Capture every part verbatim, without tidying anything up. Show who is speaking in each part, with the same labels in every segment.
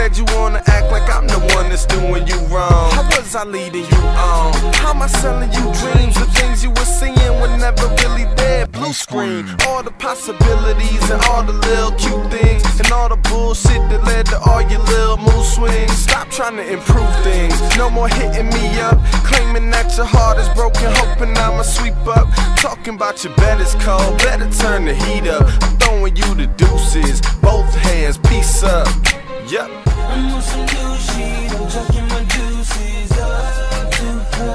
Speaker 1: Instead you wanna act like I'm the one that's doing you wrong. How was I leading you on? How am I selling you dreams? The things you were seeing were never really there. Blue screen, all the possibilities and all the little cute things, and all the bullshit that led to all your little mood swings. Stop trying to improve things, no more hitting me up, claiming that your heart is broken, hoping I'ma sweep up. Talking about your bed is cold, better turn the heat up. I'm throwing you the deuces, both hands, peace up. Yep.
Speaker 2: I'm on some new shit, I'm chucking my juices up to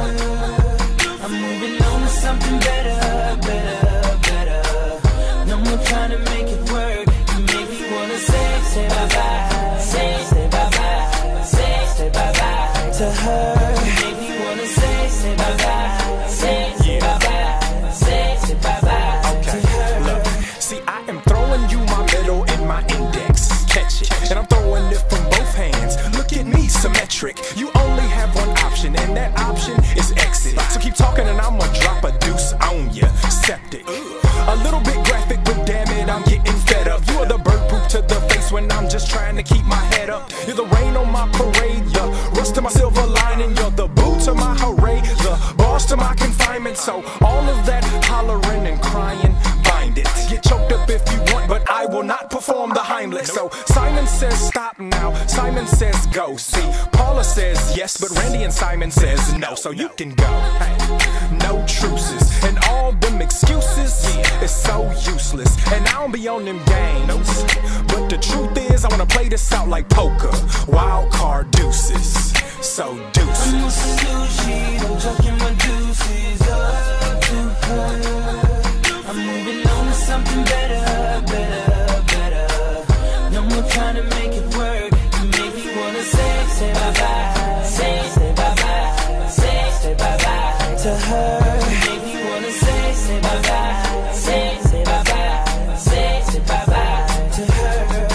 Speaker 2: her. I'm moving on to something better, better, better. No more trying to make it work. You make me wanna say, say bye-bye, say, say bye-bye, say, say bye-bye to her. You make me wanna say, say bye-bye, say, say bye-bye, say, say bye-bye to her.
Speaker 3: Look, see, I am throwing you my middle and my index. Catch it, and I'm throwing it from both hands. Look at me, symmetric. You only have one option, and that option is exit. So keep talking and I'ma drop a deuce on ya. Septic. A little bit graphic, but damn it, I'm getting fed up. You are the bird poop to the face when I'm just trying to keep my head up. You're the rain on my parade, the rust to my silver lining. You're the boo to my hooray, the bars to my confinement. So all of that hollering and crying, bind it. Get choked up if you want, but I will not perform the Heimlich. So Simon says stop now, Simon says go. See, Paula says yes, but Randy and Simon says no. So you can go, hey, no truces. And all them excuses is so useless. And I don't be on them games, but the truth is I wanna play this out like poker. Wild card deuces, so deuces.
Speaker 2: I'm on some new shit, I'm chucking my juices up to her. I'm moving on to something better, better, better. No more trying to make it work. You make me wanna say, say bye-bye, say, say bye-bye, say, say bye-bye to her. You make me wanna say, say bye-bye, say, say bye-bye, say, say bye-bye to her.